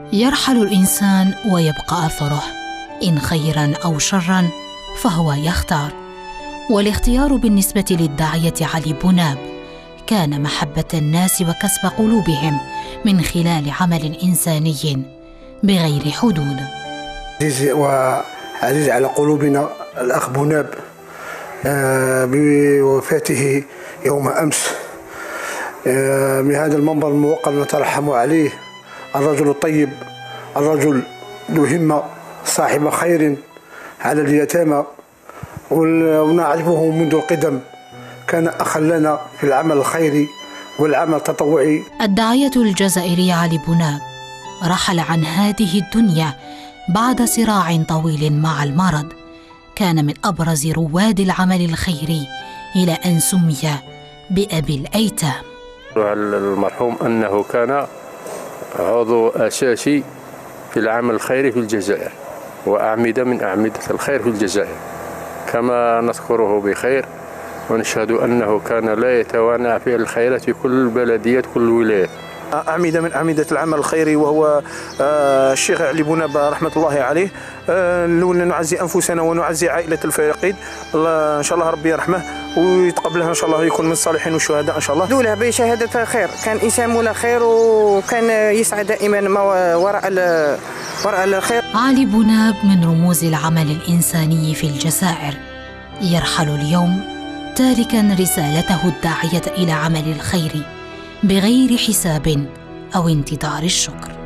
يرحل الإنسان ويبقى أثره، إن خيراً أو شراً فهو يختار. والاختيار بالنسبة للداعية علي بوناب كان محبة الناس وكسب قلوبهم من خلال عمل إنساني بغير حدود. وعزيز على قلوبنا الأخ بوناب بوفاته يوم أمس. من هذا المنبر الموقر نترحم عليه، الرجل الطيب، الرجل ذو همة، صاحب خير على اليتامى، ونعرفه منذ القدم، كان أخا لنا في العمل الخيري والعمل التطوعي. الداعية الجزائري علي بوناب رحل عن هذه الدنيا بعد صراع طويل مع المرض. كان من أبرز رواد العمل الخيري إلى أن سمي بأبي الأيتام. المرحوم أنه كان عضو أساسي في العمل الخيري في الجزائر، وأعمدة من أعمدة الخير في الجزائر، كما نذكره بخير ونشهد أنه كان لا يتوانى في الخيرات في كل البلديات كل الولايات. أعمدة من أعمدة العمل الخيري، وهو الشيخ علي بوناب رحمة الله عليه. لولا نعزي أنفسنا ونعزي عائلة الفقيد، إن شاء الله ربي يرحمه ويتقبلها إن شاء الله، يكون من الصالحين والشهداء إن شاء الله. دولة بشهادة خير، كان إنسان منى خير، وكان يسعى دائما وراء الخير. علي بوناب من رموز العمل الإنساني في الجزائر، يرحل اليوم تاركا رسالته الداعية إلى عمل الخير بغير حساب أو انتظار الشكر.